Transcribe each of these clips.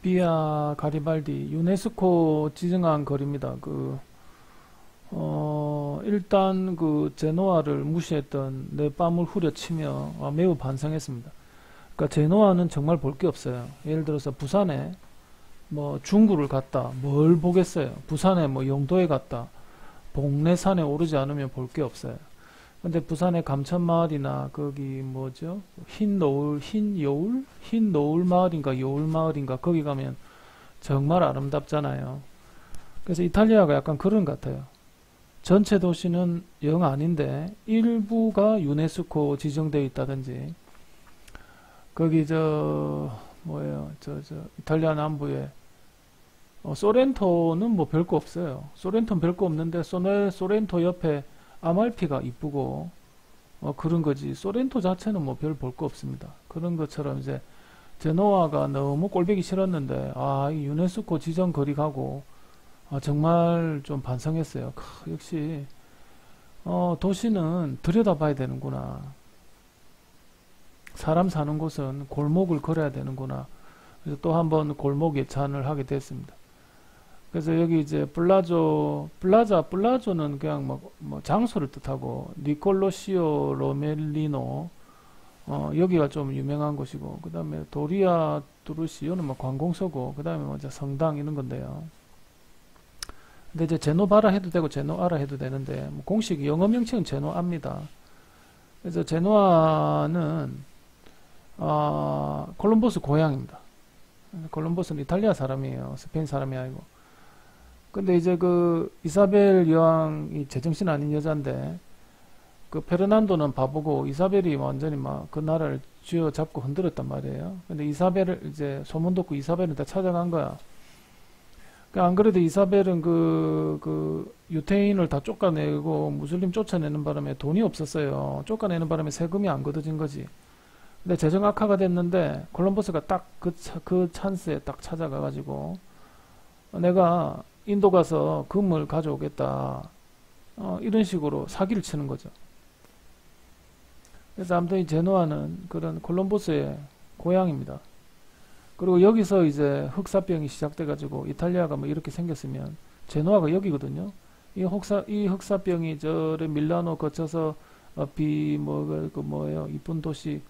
비아 가리발디 유네스코 지정한 거리입니다. 일단 제노아를 무시했던 내 뺨을 후려치며 매우 반성했습니다. 그러니까 제노아는 정말 볼 게 없어요. 예를 들어서 부산에 뭐 중구를 갔다 뭘 보겠어요. 부산에 뭐 영도에 갔다 봉래산에 오르지 않으면 볼 게 없어요. 근데 부산의 감천마을이나 거기 뭐죠? 흰 노을 마을인가 여울 마을인가 거기 가면 정말 아름답잖아요. 그래서 이탈리아가 약간 그런 것 같아요. 전체 도시는 영 아닌데 일부가 유네스코 지정되어 있다든지 거기 뭐예요? 이탈리아 남부에 소렌토는 뭐 별거 없어요. 소렌토는 별거 없는데 소렌토 옆에 아말피가 이쁘고 그런 거지. 소렌토 자체는 뭐 별 볼 거 없습니다. 그런 것처럼 이제 제노아가 너무 꼴보기 싫었는데 이 유네스코 지정 거리 가고 정말 좀 반성했어요. 역시 도시는 들여다봐야 되는구나. 사람 사는 곳은 골목을 걸어야 되는구나. 그래서 또 한번 골목 예찬을 하게 됐습니다. 그래서 여기 이제 플라조는 그냥 뭐 장소를 뜻하고 니콜로시오 로멜리노 여기가 좀 유명한 곳이고 그 다음에 도리아 두루시오는 뭐 관공서고 그 다음에 뭐 이제 성당 이런 건데요. 근데 이제 제노바라 해도 되고 제노아라 해도 되는데 뭐 공식 영어 명칭은 제노아입니다. 그래서 제노아는 콜럼버스 고향입니다. 콜럼버스는 이탈리아 사람이에요. 스페인 사람이 아니고. 근데 이제 이사벨 여왕이 제정신 아닌 여잔데 페르난도는 바보고 이사벨이 완전히 막 그 나라를 쥐어잡고 흔들었단 말이에요. 근데 이사벨을 이제 소문 듣고 이사벨은 다 찾아간 거야. 안 그래도 이사벨은 유태인을 다 쫓아내고 무슬림 쫓아내는 바람에 돈이 없었어요. 쫓아내는 바람에 세금이 안 걷어진 거지. 근데 재정 악화가 됐는데 콜럼버스가 딱 그 찬스에 딱 찾아가가지고 내가 인도 가서 금을 가져오겠다. 이런 식으로 사기를 치는 거죠. 그래서 아무튼 이 제노아는 그런 콜럼버스의 고향입니다. 그리고 여기서 이제 흑사병이 시작돼가지고 이탈리아가 뭐 이렇게 생겼으면 제노아가 여기거든요. 이 흑사병이 밀라노 거쳐서 뭐예요? 이쁜 도시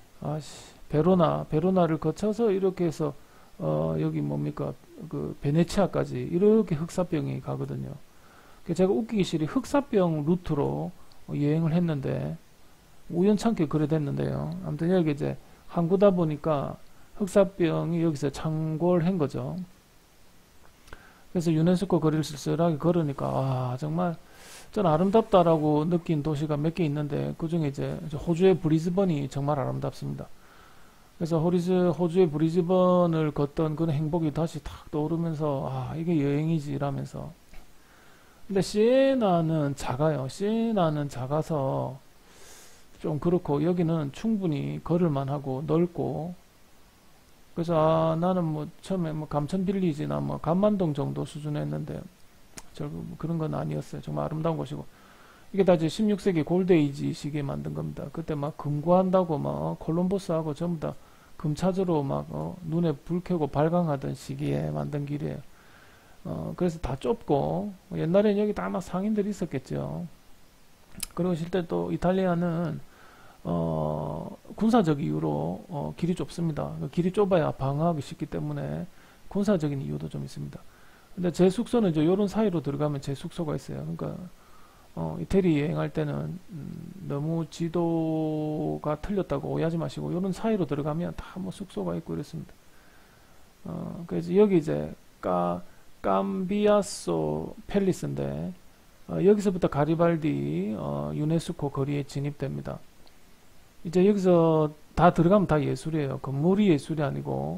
베로나를 거쳐서 이렇게 해서 여기 뭡니까 베네치아까지 이렇게 흑사병이 가거든요. 제가 웃기기 싫이 흑사병 루트로 여행을 했는데 우연찮게 그래 됐는데요. 아무튼 여기 이제 항구다 보니까 흑사병이 여기서 창궐한 거죠. 그래서 유네스코 거리를 쓸쓸하게 걸으니까 정말 전 아름답다라고 느낀 도시가 몇 개 있는데 그 중에 이제 호주의 브리즈번이 정말 아름답습니다. 그래서 호주의 브리즈번을 걷던 그런 행복이 다시 탁 떠오르면서 이게 여행이지 라면서. 근데 시에나는 작아요. 시에나는 작아서 좀 그렇고 여기는 충분히 걸을만 하고 넓고 그래서 나는 뭐 처음에 뭐 감천빌리지나 뭐 감만동 정도 수준 했는데 결국 뭐 그런 건 아니었어요. 정말 아름다운 곳이고 이게 다 이제 16세기 골드에이지 시기에 만든 겁니다. 그때 막 금구한다고 막 콜럼버스하고 전부 다 금 찾으러 막 눈에 불 켜고 발광하던 시기에 만든 길이에요. 그래서 다 좁고 옛날에는 여기 다 막 상인들이 있었겠죠. 그리고 실제 또 이탈리아는 군사적 이유로 길이 좁습니다. 길이 좁아야 방어하기 쉽기 때문에 군사적인 이유도 좀 있습니다. 근데 제 숙소는 이제 요런 사이로 들어가면 제 숙소가 있어요. 그러니까 이태리 여행할 때는 너무 지도가 틀렸다고 오해하지 마시고 요런 사이로 들어가면 다 뭐 숙소가 있고 이렇습니다. 그래서 여기 이제 깜비아소 팰리스인데 여기서부터 가리발디 유네스코 거리에 진입됩니다. 이제 여기서 다 들어가면 다 예술이에요. 건물이 예술이 아니고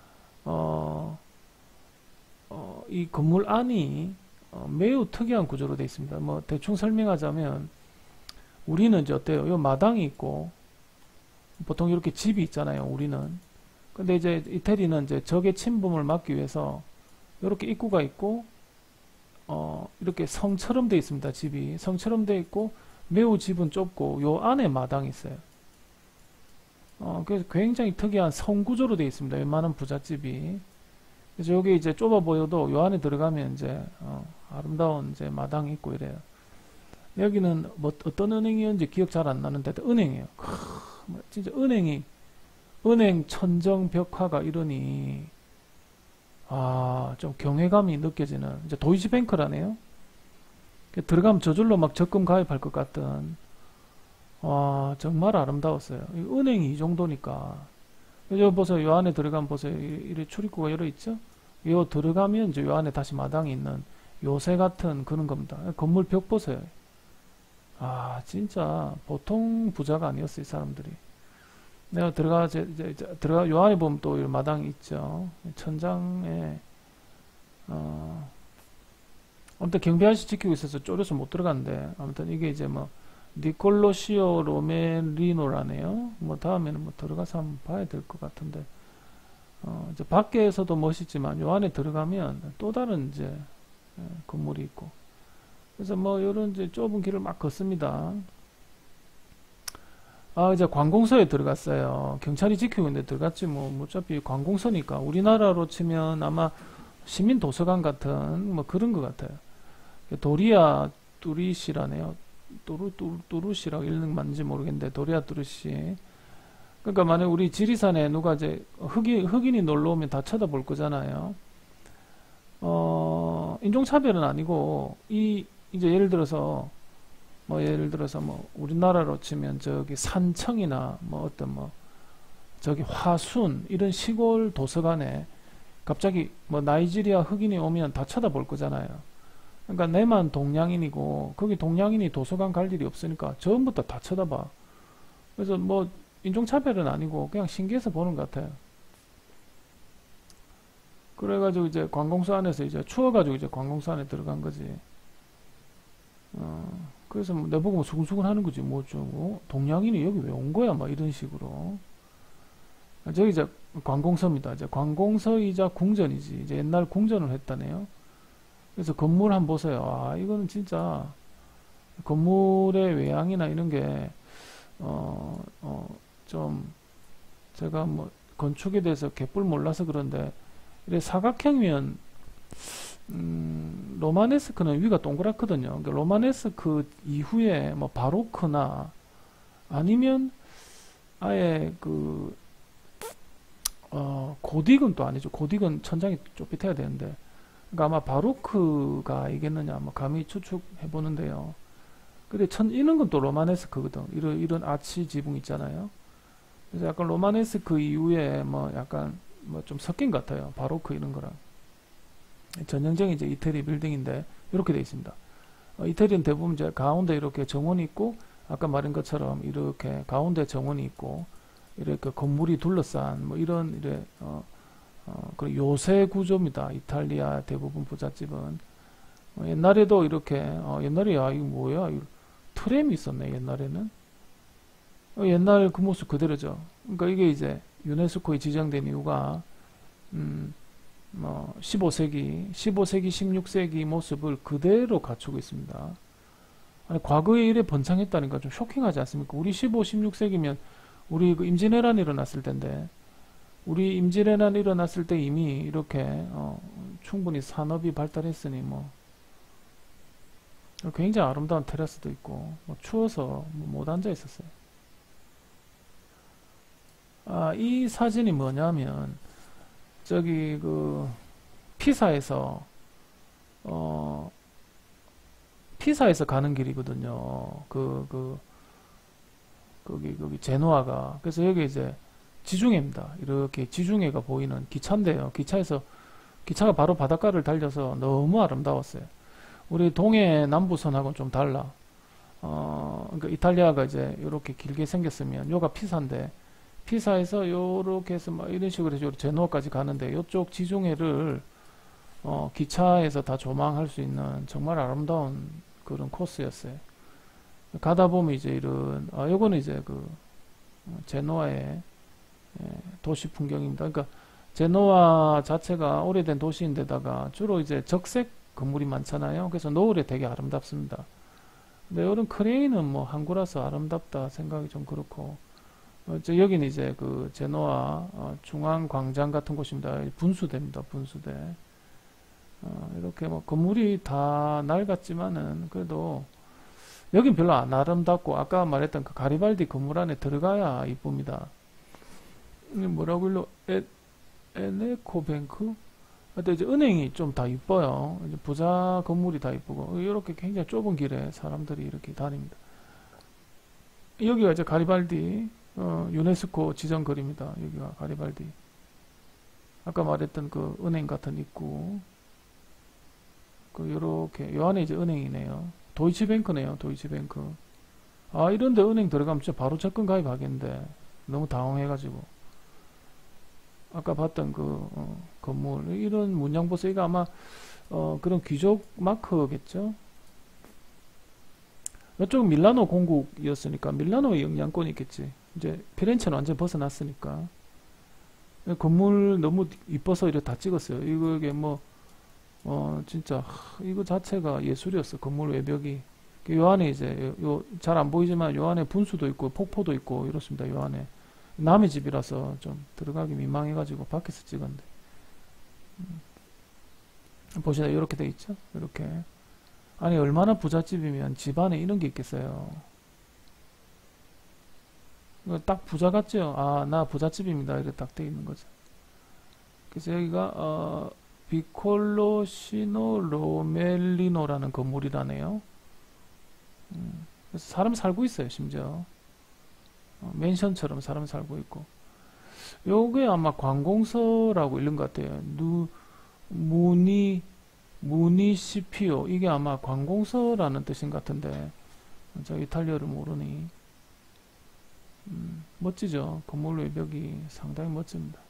이 건물 안이 매우 특이한 구조로 되어 있습니다. 뭐 대충 설명하자면 우리는 이제 어때요? 요 마당이 있고 보통 이렇게 집이 있잖아요. 우리는. 근데 이제 이태리는 이제 적의 침범을 막기 위해서 이렇게 입구가 있고 이렇게 성처럼 되어 있습니다. 집이 성처럼 되어 있고 매우 집은 좁고 요 안에 마당이 있어요. 그래서 굉장히 특이한 성구조로 되어 있습니다. 웬만한 부잣집이. 그래서 여기 이제 좁아 보여도 요 안에 들어가면 이제 아름다운 이제 마당이 있고 이래요. 여기는 뭐 어떤 은행이었는지 기억 잘 안 나는데 은행이에요. 뭐 진짜 은행 천정 벽화가 이러니 좀 경외감이 느껴지는 이제 도이치뱅크라네요. 들어가면 저절로 막 적금 가입할 것 같은 정말 아름다웠어요. 은행이 이 정도니까. 여기 보세요. 요 안에 들어가면 보세요. 이 출입구가 열어 있죠? 요 들어가면 이제 요 안에 다시 마당이 있는 요새 같은 그런 겁니다. 건물 벽 보세요. 진짜 보통 부자가 아니었어요, 이 사람들이. 내가 들어가 요 안에 보면 또 이 마당이 있죠. 천장에 아무튼 경비 아저씨 지키고 있어서 쫄여서 못 들어갔는데 아무튼 이게 이제 뭐 니콜로시오 로메리노라네요. 뭐 다음에는 뭐 들어가서 한번 봐야 될 것 같은데 이제 밖에서도 멋있지만 요 안에 들어가면 또 다른 이제 건물이 있고 그래서 뭐 요런 이제 좁은 길을 막 걷습니다. 이제 관공서에 들어갔어요. 경찰이 지키고 있는데 들어갔지 뭐 어차피 관공서니까 우리나라로 치면 아마 시민 도서관 같은 뭐 그런 것 같아요. 도리아 뚜리시라네요. 뚜루시라고 읽는 맞는지 모르겠는데 도리아 뚜루시. 그러니까 만약 우리 지리산에 누가 이제 흑인이 놀러 오면 다 쳐다볼 거잖아요. 인종차별은 아니고 이제 예를 들어서 뭐 우리나라로 치면 저기 산청이나 뭐 어떤 뭐 저기 화순 이런 시골 도서관에 갑자기 뭐 나이지리아 흑인이 오면 다 쳐다볼 거잖아요. 그러니까 내만 동양인이고 거기 동양인이 도서관 갈 일이 없으니까 전부터 다 쳐다봐. 그래서 뭐 인종차별은 아니고 그냥 신기해서 보는 것 같아요. 그래가지고 이제 관공서 안에서 이제 추워가지고 이제 관공서 안에 들어간 거지. 그래서 뭐 내보고 뭐 수근수근 하는 거지. 뭐 좀 동양인이 여기 왜 온 거야? 막 이런 식으로. 저기 이제 관공서입니다. 이제 관공서이자 궁전이지. 이제 옛날 궁전을 했다네요. 그래서 건물 한번 보세요. 이거는 진짜 건물의 외양이나 이런 게 좀 제가 뭐 건축에 대해서 개뿔 몰라서 그런데 이래 사각형이면 로마네스크는 위가 동그랗거든요. 그러니까 로마네스크 이후에 뭐 바로크나 아니면 아예 고딕은 또 아니죠. 고딕은 천장이 좁빗해야 되는데 그러니까 아마 바로크가 이겠느냐 뭐 감히 추측해 보는데요. 근데 이런 건 또 로마네스크거든. 이런 아치 지붕 있잖아요. 그래서 약간 로마네스크 이후에 뭐 약간 뭐 좀 섞인 것 같아요. 바로크 이런 거랑. 전형적인 이제 이태리 빌딩인데 이렇게 되어 있습니다. 이태리는 대부분 이제 가운데 이렇게 정원이 있고 아까 말한 것처럼 이렇게 가운데 정원이 있고 이렇게 건물이 둘러싼 뭐 이런 그 요새 구조입니다. 이탈리아 대부분 부잣집은 옛날에도 이렇게 옛날에 이거 뭐야 트램이 있었네 옛날에는 옛날 그 모습 그대로죠. 그러니까 이게 이제 유네스코에 지정된 이유가 뭐 15세기, 16세기 모습을 그대로 갖추고 있습니다. 아니, 과거에 이래 번창했다니까 좀 쇼킹하지 않습니까? 우리 15, 16세기면 우리 그 임진왜란이 일어났을 텐데 우리 임진왜란이 일어났을 때 이미 이렇게 충분히 산업이 발달했으니 뭐 굉장히 아름다운 테라스도 있고 뭐 추워서 못 앉아 있었어요. 이 사진이 뭐냐면 저기 피사에서 가는 길이거든요. 거기 제노아가. 그래서 여기 이제 지중해입니다. 이렇게 지중해가 보이는 기차인데요. 기차가 바로 바닷가를 달려서 너무 아름다웠어요. 우리 동해 남부선하고는 좀 달라. 그러니까 이탈리아가 이제 이렇게 길게 생겼으면 요가 피사인데 피사에서 요렇게 해서 막 이런 식으로 해서 제노아까지 가는데 요쪽 지중해를 기차에서 다 조망할 수 있는 정말 아름다운 그런 코스였어요. 가다 보면 이제 요거는 이제 제노아의 도시 풍경입니다. 그러니까 제노아 자체가 오래된 도시인데다가 주로 이제 적색 건물이 많잖아요. 그래서 노을에 되게 아름답습니다. 근데 이런 크레인은 뭐 항구라서 아름답다 생각이 좀 그렇고 여기는 이제 그 제노아 중앙광장 같은 곳입니다. 분수대입니다. 분수대. 이렇게 뭐 건물이 다 낡았지만은 그래도 여긴 별로 안 아름답고 아까 말했던 그 가리발디 건물 안에 들어가야 이쁩니다. 이게 뭐라고 일로 에네코뱅크? 근데 이제 은행이 좀 다 이뻐요. 이제 부자 건물이 다 이쁘고 이렇게 굉장히 좁은 길에 사람들이 이렇게 다닙니다. 여기가 이제 가리발디 유네스코 지정거리입니다. 여기가 가리발디. 아까 말했던 그 은행 같은 입구. 그 요렇게 요 안에 이제 은행이네요. 도이치뱅크네요. 도이치뱅크. 아 이런데 은행 들어가면 진짜 바로 접근 가입하겠는데 너무 당황해가지고 아까 봤던 그 건물 이런 문양 보세요. 이거 아마 그런 귀족 마크겠죠. 이쪽은 밀라노 공국이었으니까 밀라노의 영향권이 있겠지. 이제 피렌체는 완전 벗어났으니까 건물 너무 이뻐서 이렇게 다 찍었어요. 이게 뭐 진짜 이거 자체가 예술이었어. 건물 외벽이. 요 안에 이제 잘 안 보이지만 요 안에 분수도 있고 폭포도 있고 이렇습니다. 요 안에 남의 집이라서 좀 들어가기 민망해가지고 밖에서 찍었는데 보시나 이렇게 돼 있죠. 이렇게 아니 얼마나 부잣집이면 집 안에 이런 게 있겠어요. 이거 딱 부자 같죠. 아 나 부잣집입니다. 이렇게 딱 돼 있는 거죠. 그래서 여기가 비콜로시노 로멜리노라는 건물이라네요. 그래서 사람 살고 있어요. 심지어 맨션처럼 사람 살고 있고 요게 아마 관공서라고 읽는 것 같아요. 무니시피오 이게 아마 관공서라는 뜻인 것 같은데 저 이탈리아를 모르니 멋지죠. 건물 외벽이 상당히 멋집니다.